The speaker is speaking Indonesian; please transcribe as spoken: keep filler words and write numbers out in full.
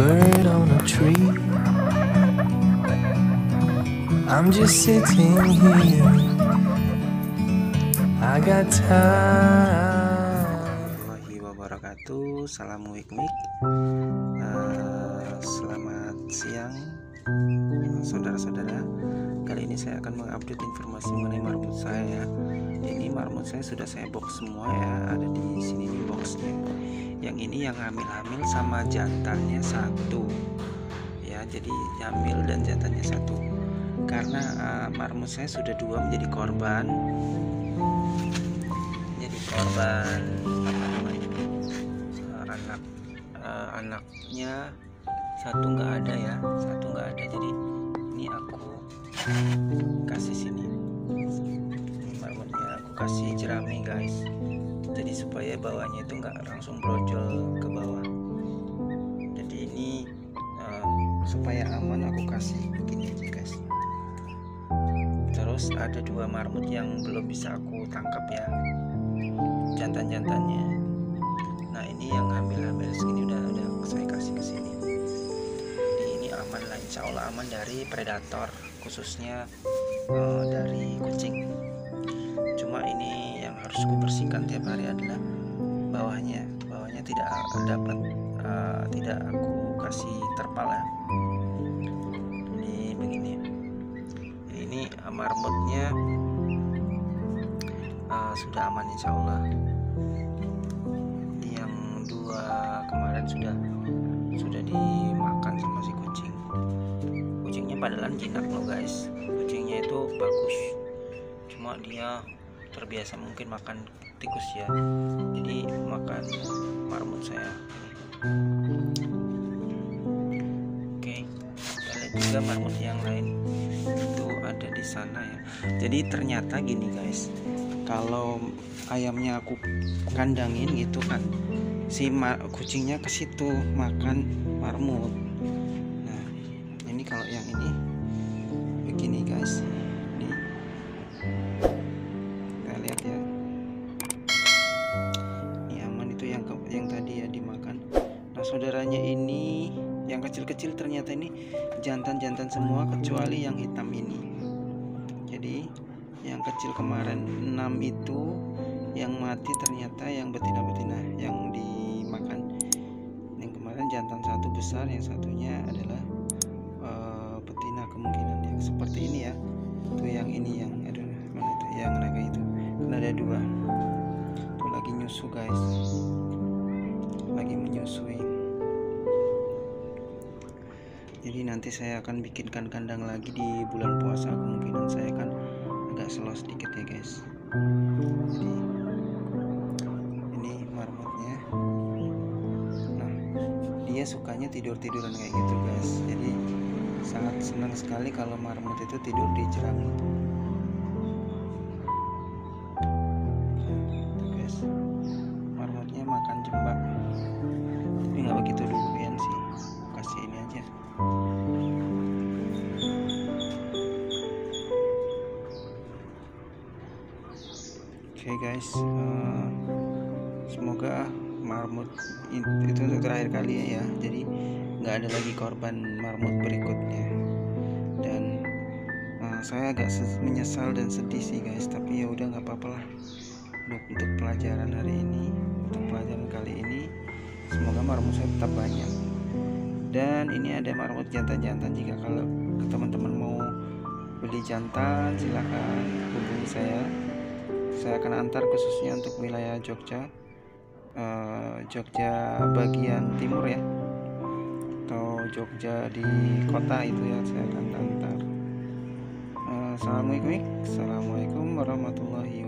bird on a tree. I'm just sitting here. I got time. Warahmatullahi wabarakatuh. Salam wik-wik. Uh, selamat siang saudara-saudara. Kali ini saya akan mengupdate informasi mengenai marmut saya ya. Ini marmut saya sudah saya box semua ya. Ada di sini nih boxnya. Yang ini yang hamil-hamil sama jantannya satu ya. Jadi hamil dan jantannya satu. Karena uh, marmut saya sudah dua menjadi korban jadi korban apa namanya uh, anak uh, anaknya satu nggak ada ya satu nggak ada jadi ini aku kasih sini ini marmutnya aku kasih jerami guys, jadi supaya bawahnya itu nggak langsung brojol ke bawah. Jadi ini uh, supaya aman aku kasih begini aja guys. Terus ada dua marmut yang belum bisa aku tangkap ya, jantan-jantannya. Nah ini yang hamil-hamil segini udah udah saya kasih ke sini. Jadi ini aman lah, insya Allah aman dari predator, khususnya uh, dari kucing. Cuma ini yang harus ku bersihkan tiap hari adalah bawahnya, bawahnya tidak dapat uh, tidak aku kasih terpal ya. Jadi begini. Ini marmutnya uh, sudah aman insya Allah. Yang dua kemarin sudah sudah dimakan sama si kucing. Kucingnya padahal jinak loh guys. Kucingnya itu bagus, cuma dia terbiasa mungkin makan tikus ya. Jadi makan marmut saya. Oke, kita lihat juga marmut yang lain itu ada di sana ya. Jadi ternyata gini guys, kalau ayamnya aku kandangin gitu kan, si kucingnya ke situ makan marmut. Nah ini kalau yang ini begini guys, ini kita lihat ya, ini aman itu yang yang tadi ya dimakan. Nah saudaranya ini yang kecil-kecil ternyata ini jantan-jantan semua kecuali yang hitam ini. Jadi yang kecil kemarin enam itu yang mati ternyata yang betina-betina yang dimakan. Yang kemarin jantan satu besar, yang satunya adalah uh, betina kemungkinan yang seperti ini ya. Itu yang ini yang aduh mana itu yang naga itu. Karena ada dua. Itu lagi nyusu guys. Lagi menyusui. Jadi nanti saya akan bikinkan kandang lagi di bulan puasa, kemungkinan saya akan agak slow sedikit ya guys. Jadi ini marmutnya. Nah dia sukanya tidur-tiduran kayak gitu guys. Jadi sangat senang sekali kalau marmut itu tidur di jerami. Tuh guys, marmutnya makan jembak, tapi nggak begitu duluan sih. Kasih ini aja. Oke okay guys, uh, semoga marmut itu untuk terakhir kali ya. Jadi nggak ada lagi korban marmut berikutnya. Dan uh, saya agak menyesal dan sedih sih guys. Tapi ya udah nggak apa-apa lah. Untuk, untuk pelajaran hari ini, untuk pelajaran kali ini, semoga marmut saya tetap banyak. Dan ini ada marmut jantan-jantan. Jika kalau teman-teman mau beli jantan silahkan hubungi saya. Saya akan antar khususnya untuk wilayah Jogja, uh, Jogja bagian timur ya, atau Jogja di kota itu ya, saya akan antar. Uh, Assalamualaikum, Assalamualaikum warahmatullahi